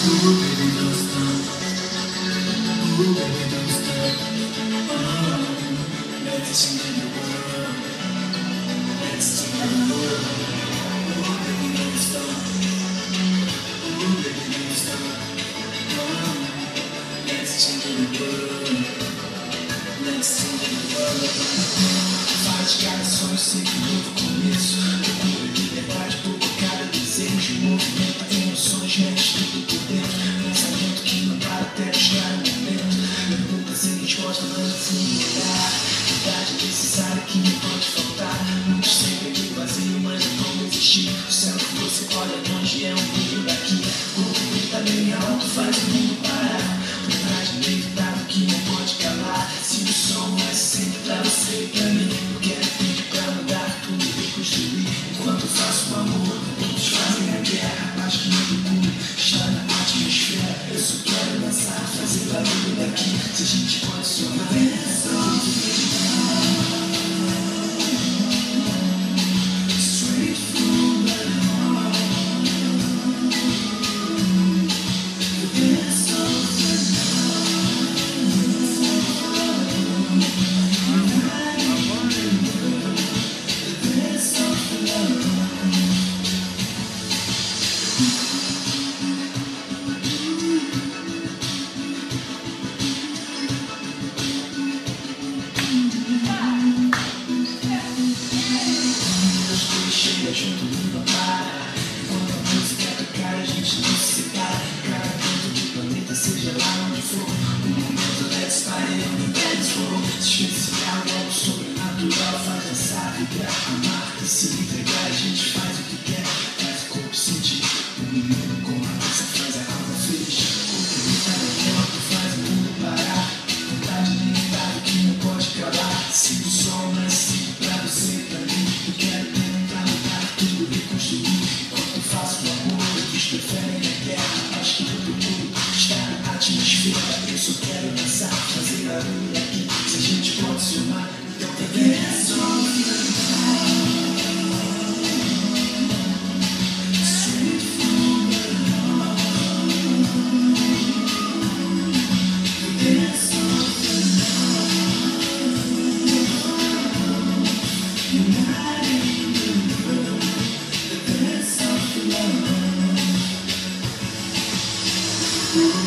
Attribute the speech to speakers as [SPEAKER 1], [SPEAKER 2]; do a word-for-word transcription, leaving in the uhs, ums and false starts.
[SPEAKER 1] Ooh, baby, don't stop. Ooh, baby, don't stop. Oh, let's change the world. Let's change the world. Ooh, baby, don't stop. Ooh, baby, don't stop. Oh, let's change the world. Let's change the world. Faz de cada sonho sempre um novo começo. Procura liberdade por cada desejo. Movimenta emoções, mexe tudo por dentro. Pensamento que não para até chegar o momento. Pergunta sem resposta, mas sem olhar. Verdade necessária que não pode faltar. Muitos sempre aqui vazio, mas não como existir. O céu que você olha longe é um brilho daqui. O que tá bem alto faz o mundo parar. Por trás do inevitável que não pode calar. Se o som é sempre pra você e pra mim, eu quero tempo pra mudar tudo e reconstruir. Enquanto faço o amor, todos fazem a guerra. Acho que não procuro estar na atmosfera. Eu só quero dançar, fazer barulho daqui. Se a gente pode somar, straight from the heart. The best of the chega junto, não para. Quando a música tocar, a gente não se separa. Cada canto do planeta, seja lá onde for. O momento let's party on the dance floor. Se especial, algo sobrenatural faz dançar, vibrar, amar e se entregar. A gente faz o que quer, faz o corpo sentir. O menino com a dança faz a alma feliz. O que tá dentro faz o mundo parar. Vontade limitada que não pode calar. Se o sol nasce pra você e pra mim, eu quero ter tudo reconstruir. Enquanto faço o amor, eles preferem a guerra. Acho que eu procuro estar na atmosfera. Eu só quero dançar, fazer barulho aqui. Se a gente pode somar, então tem que é só straight from the heart. The best of the heart. Uniting the world. The best of love.